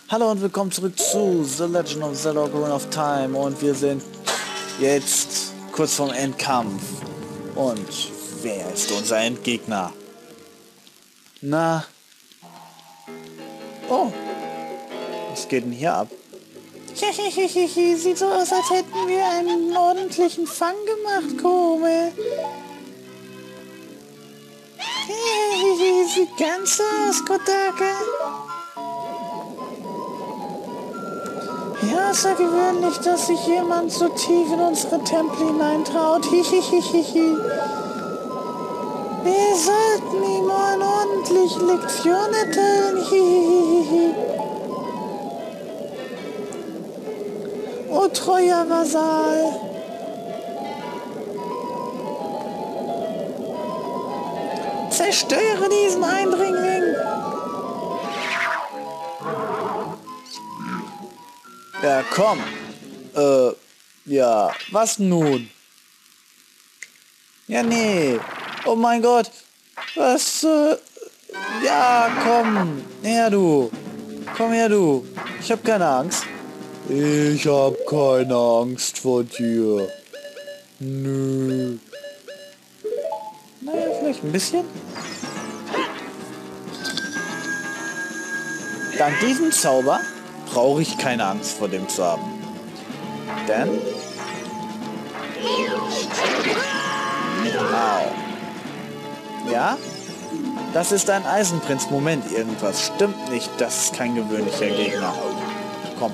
Hallo und willkommen zurück zu The Legend of Zelda Ocarina of Time und wir sind jetzt kurz vorm Endkampf. Und wer ist unser Endgegner? Na? Oh, was geht denn hier ab? Sieht so aus, als hätten wir einen ordentlichen Fang gemacht, Kome. Sieht ganz so aus, Kotake. Ja, außergewöhnlich, dass sich jemand so tief in unsere Tempel hineintraut. Hihihihihi. Wir sollten ihm eine ordentliche Lektion erteilen. Hihihihi. O treuer Vasall. Zerstöre diesen Eindringling. Ja, komm. Ja, was nun? Ja, nee. Oh mein Gott. Was, ja, komm. Her, du. Komm her, du. Ich hab keine Angst. Ich hab keine Angst vor dir. Nö. Naja, vielleicht ein bisschen. Dank diesem Zauber brauche ich keine Angst vor dem zu haben. Denn... Au. Ja? Das ist ein Eisenprinz. Moment, irgendwas stimmt nicht. Das ist kein gewöhnlicher Gegner. Komm.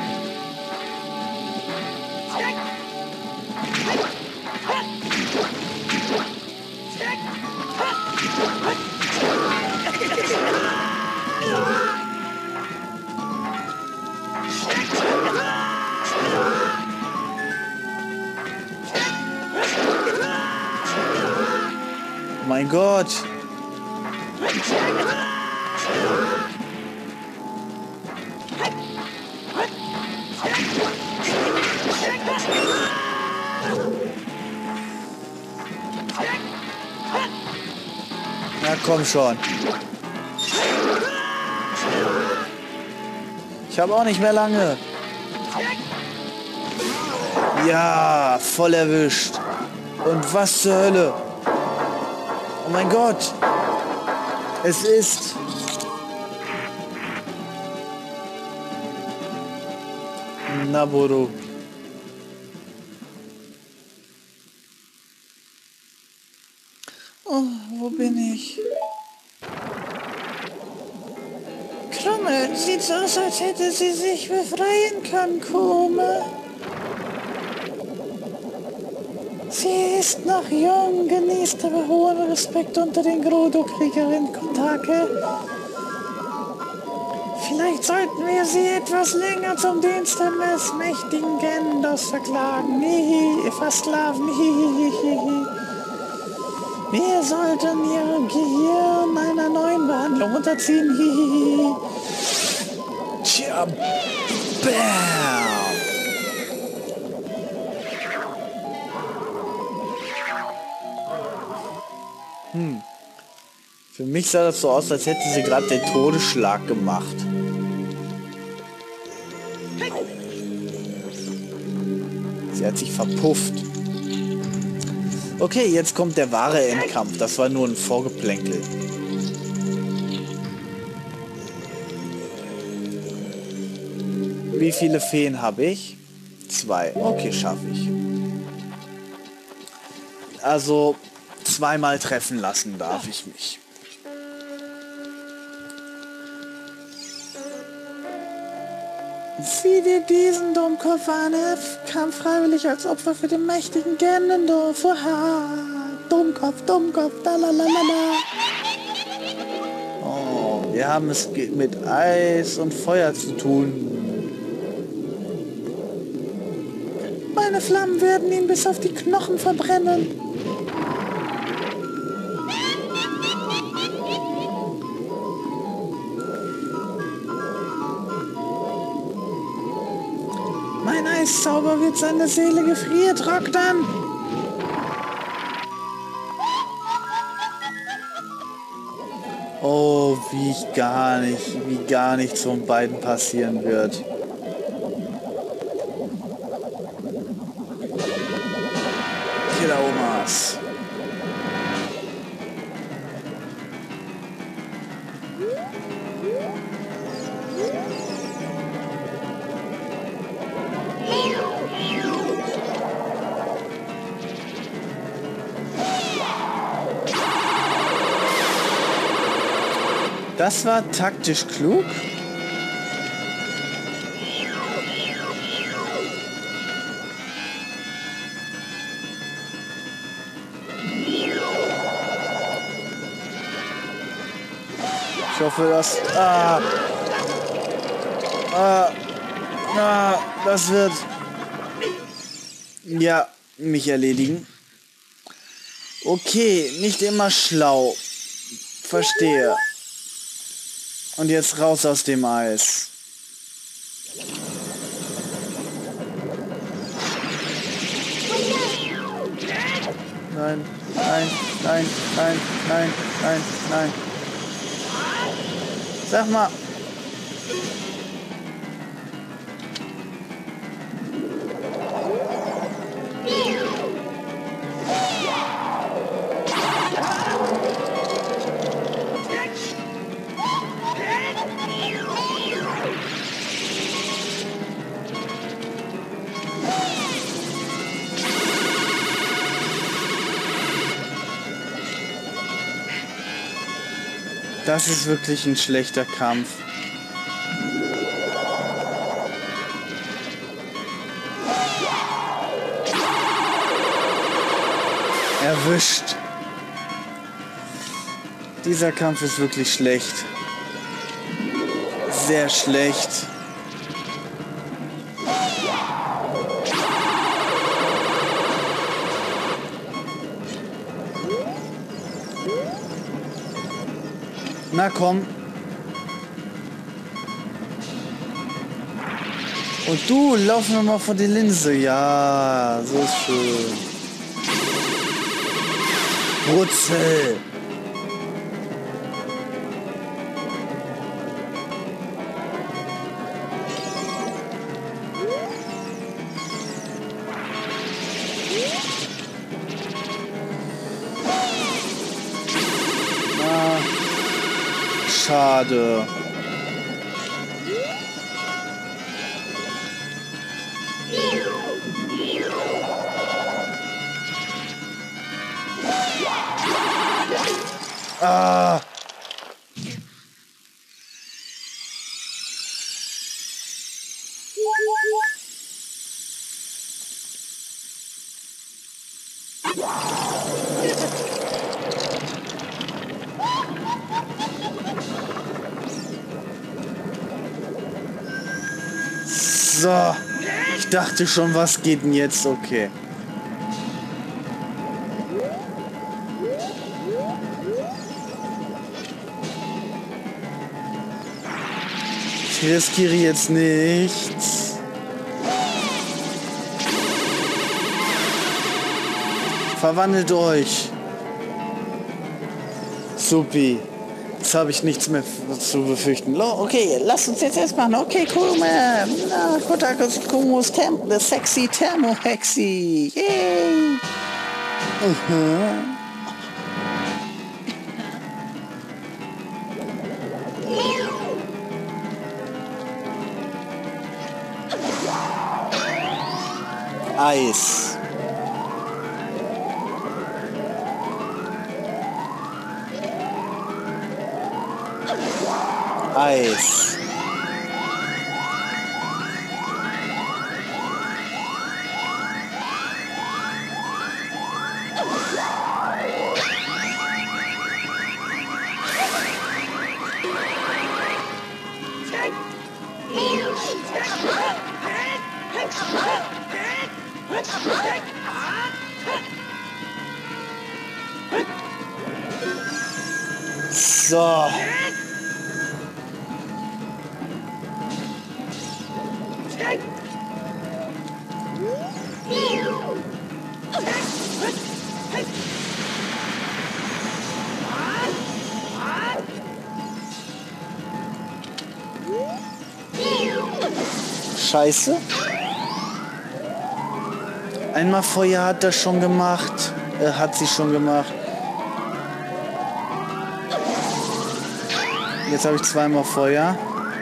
Oh mein Gott! Na komm schon! Ich habe auch nicht mehr lange. Ja, voll erwischt. Und was zur Hölle? Oh mein Gott! Es ist... Naboru. Oh, wo bin ich? Krumme, sieht so aus, als hätte sie sich befreien können, Krumme. Sie ist noch jung, genießt aber hohen Respekt unter den Gerudo-Kriegerinnen, Kotake. Vielleicht sollten wir sie etwas länger zum Dienst des mächtigen Gendos verklagen. Versklaven. Hihihihi. Wir sollten ihr Gehirn einer neuen Behandlung unterziehen. Hihihi. Tja, bam. Für mich sah das so aus, als hätte sie gerade den Todesschlag gemacht. Sie hat sich verpufft. Okay, jetzt kommt der wahre Endkampf. Das war nur ein Vorgeplänkel. Wie viele Feen habe ich? 2. Okay, schaffe ich. Also... zweimal treffen lassen darf ich mich. Sieh dir diesen Dummkopf an, er kam freiwillig als Opfer für den mächtigen Ganondorf. Dummkopf, Dummkopf, lalalala. Oh, wir haben es mit Eis und Feuer zu tun. Meine Flammen werden ihn bis auf die Knochen verbrennen. Mein Eiszauber wird seine Seele gefriertrocknen. Oh genau, wie gar nichts von beiden passieren wird. Killer Omas. Das war taktisch klug. Ich hoffe, dass... das wird... Ja, mich erledigen. Okay, nicht immer schlau. Verstehe. Und jetzt raus aus dem Eis. Nein, nein, nein, nein, nein, nein, nein. Sag mal. Das ist wirklich ein schlechter Kampf. Erwischt. Dieser Kampf ist wirklich schlecht. Sehr schlecht. Na komm. Und du, laufen wir mal vor die Linse. Ja, so ist schön. Brutzel. Schade. Ah. So, ich dachte schon, was geht denn jetzt? Okay. Ich riskiere jetzt nichts. Verwandelt euch. Supi. Jetzt habe ich nichts mehr zu befürchten. Okay, lasst uns jetzt erst machen. Okay, cool, man. Kotakus Kumus Sexy Thermo-Hexi. Yay. Eis. Eis. So. scheiße. Einmal Feuer hat er schon gemacht. Hat sie schon gemacht. Jetzt habe ich zweimal Feuer.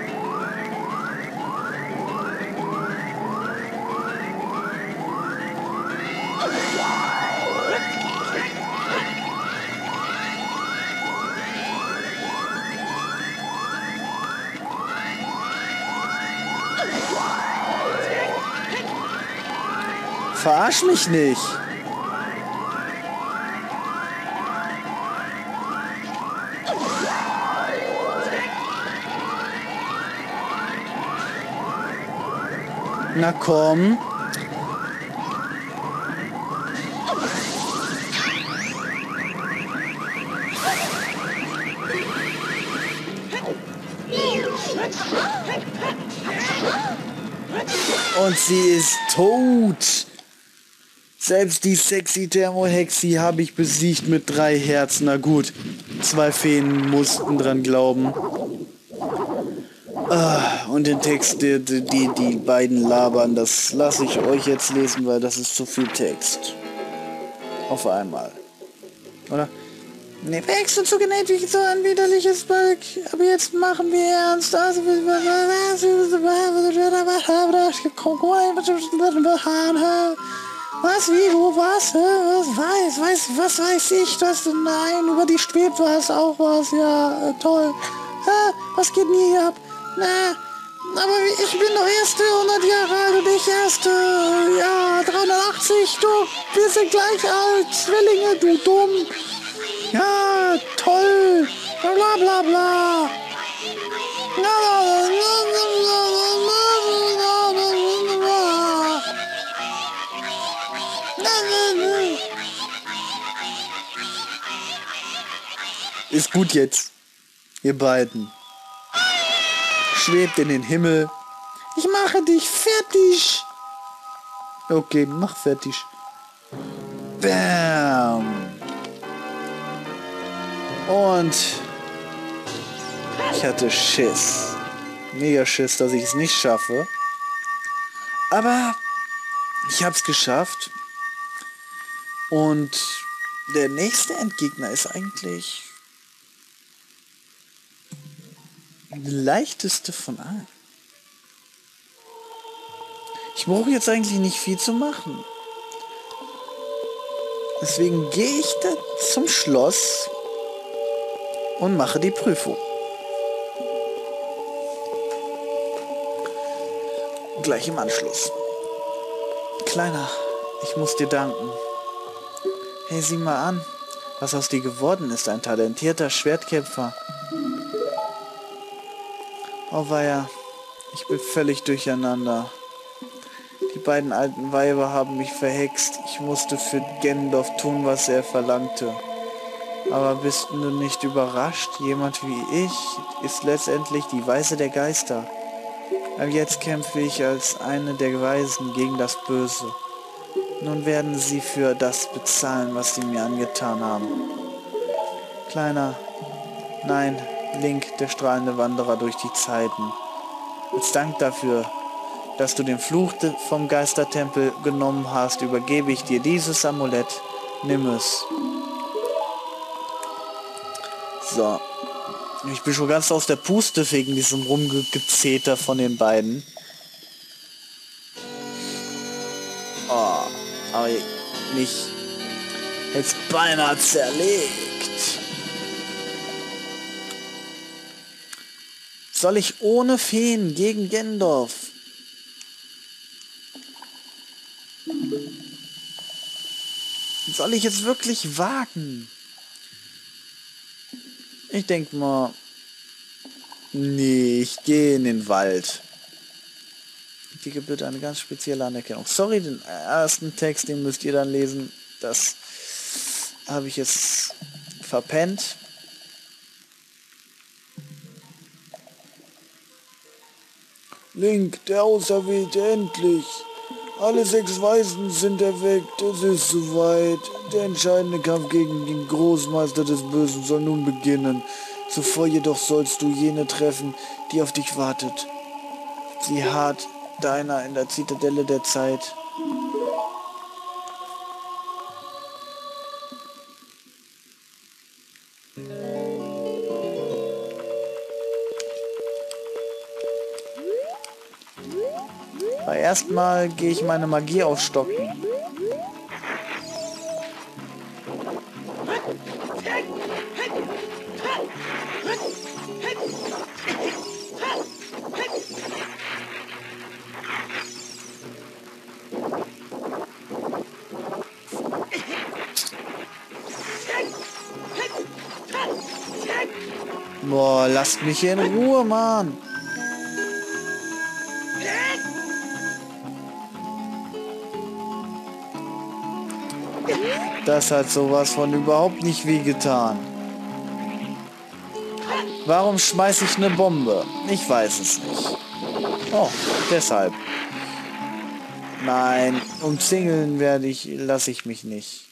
Verarsch mich nicht. Na komm. Und sie ist tot. Selbst die sexy Thermohexi habe ich besiegt mit 3 Herzen. Na gut, 2 Feen mussten dran glauben. Und den Text, die beiden labern, das lasse ich euch jetzt lesen, weil das ist zu viel Text. Auf einmal. Oder? Ne, wechseln zu genetisch so ein widerliches Volk. Aber jetzt machen wir ernst. Also, was, wie, wo, was, was weiß ich, das, nein, über die schwebt was, auch was, ja, toll. Was geht denn hier ab? Na, aber ich bin doch erste 100 Jahre alt und ich erste, ja, 380, du, wir sind gleich alt, Zwillinge, du dumm. Ja, toll, bla bla bla. Ist gut jetzt, ihr beiden. Schwebt in den Himmel. Ich mache dich fertig. Okay, mach fertig. Bam. Und ich hatte Schiss. Mega Schiss, dass ich es nicht schaffe. Aber ich habe es geschafft. Und der nächste Endgegner ist eigentlich der leichteste von allen. Ich brauche jetzt eigentlich nicht viel zu machen. Deswegen gehe ich da zum Schloss und mache die Prüfung. Gleich im Anschluss. Kleiner, ich muss dir danken. Hey, sieh mal an, was aus dir geworden ist. Ein talentierter Schwertkämpfer. Oh weia, ich bin völlig durcheinander. Die beiden alten Weiber haben mich verhext. Ich musste für Gendorf tun, was er verlangte. Aber bist du nicht überrascht? Jemand wie ich ist letztendlich die Weise der Geister. Aber jetzt kämpfe ich als eine der Weisen gegen das Böse. Nun werden sie für das bezahlen, was sie mir angetan haben. Kleiner, nein, Link, der strahlende Wanderer durch die Zeiten. Als Dank dafür, dass du den Fluch vom Geistertempel genommen hast, übergebe ich dir dieses Amulett. Nimm es. So. Ich bin schon ganz aus der Puste wegen diesem Rumgezeter von den beiden. Oh, aber mich jetzt beinahe zerlegt. Soll ich ohne Feen gegen Gendorf? Soll ich es wirklich wagen? Ich denke mal, nee, ich gehe in den Wald. Die gebührt eine ganz spezielle Anerkennung. Sorry, den ersten Text, den müsst ihr dann lesen. Das habe ich jetzt verpennt. Link, der Auserwählte, endlich! Alle 6 Weisen sind erweckt, es ist soweit. Der entscheidende Kampf gegen den Großmeister des Bösen soll nun beginnen. Zuvor jedoch sollst du jene treffen, die auf dich wartet. Sie hat deiner in der Zitadelle der Zeit. Aber erstmal gehe ich meine Magie aufstocken. Boah, lasst mich in Ruhe, Mann. Das hat sowas von überhaupt nicht wehgetan. Warum schmeiße ich eine Bombe? Ich weiß es nicht. Oh, deshalb. Nein, umzingeln lasse ich mich nicht.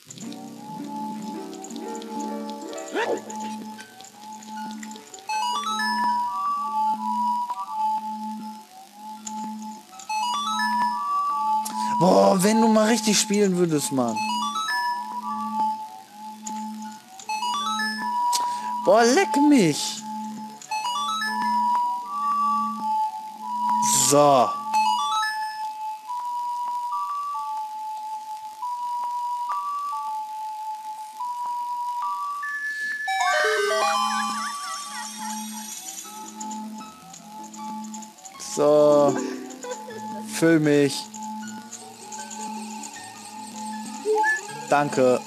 Boah, wenn du mal richtig spielen würdest, Mann. Boah, leck mich. So. So. Füll mich. Danke.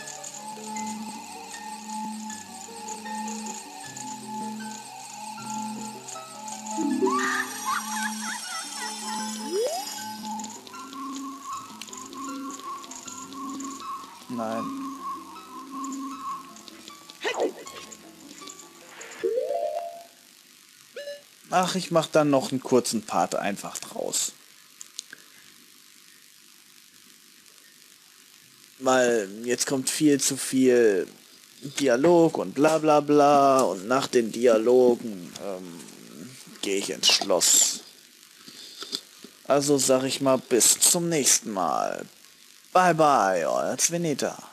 Nein. Ach, ich mach dann noch einen kurzen Part einfach draus. Weil jetzt kommt viel zu viel Dialog und bla bla bla und nach den Dialogen gehe ich ins Schloss. Also sag ich mal bis zum nächsten Mal. Bye bye, euer Zveneta.